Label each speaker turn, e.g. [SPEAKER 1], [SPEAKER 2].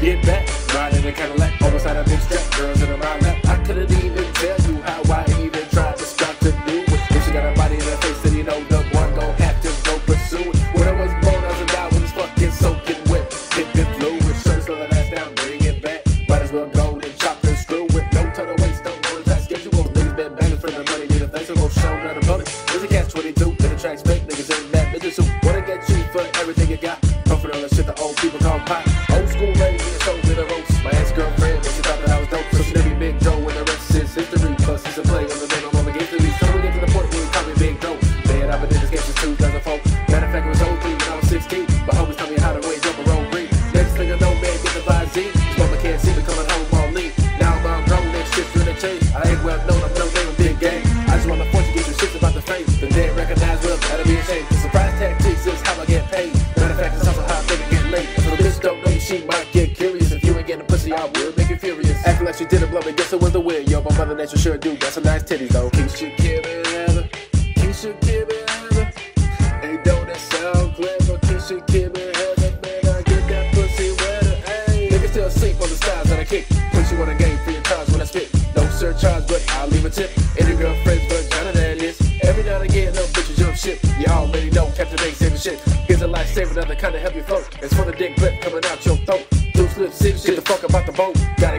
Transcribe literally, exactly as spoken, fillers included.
[SPEAKER 1] get back. Riding a Cadillac, almost had a big strap. Girls in a round lap. I couldn't even tell you how I even tried to start to do it. If she got a body in her face, then you know the one gon' have to go pursue it. When I was born, I was a guy when it's fucking soaking wet. Hit the fluid, shirt, slow that ass down, bring it back. Might as well go and chop and screw it. Don't turn away, don't go to that schedule. Niggas been banging for the money, need a face, so go show not a bullet. There's a catch twenty-two, to the track straight, niggas in that bitches who wanna get cheap for everything you got. Comfort on the shit the old people call pop. Old school ready to show me the ropes. My ex-girlfriend, but she thought that I was dope. So she named me Big Joe when the rest is history. Plus it's a play on the name I'm on the game to me. So we get to the point where we call me Big Joe. Man, I've been in this game since two thousand four. Matter of fact, it was oh three when I was sixteen. My homies taught me how to wage up a roll green. Next thing I know, man, get the vibe Z. This mama can't see me coming home all lean. Now I'm grown, next shit's gonna change. I ain't well known, I'm no name, I'm big gang. I just want the fortune, get you shit about the fame. The dead recognize, well, that'll be a shame. The surprise tactics is how I get paid. Matter of fact, it's also how I make it get late. If a bitch don't know you, she might get curious. If you ain't getting pussy, I will make you furious. Acting like she didn't blow me, guess it was the win. Yo, my mother nature sure do. Got some nice titties though. Keisha, Kim, and Heather. Keisha, Kim, and Heather. Hey, don't that sound clever? Keisha, Kim, and Heather. Man, I get that pussy wetter. Hey, niggas still sleep on the styles that I kick. Put you on a game for your cars when I spit. No surcharge, but I'll leave a tip. Any girlfriend's vagina that is. Every now and again, no bitches jump shit. Y'all already know Captain Banks saving shit. Here's a lifesaver that'll kinda help you float. It's for the dick grip coming out your throat. Loose lips, shit the fuck about the boat. Got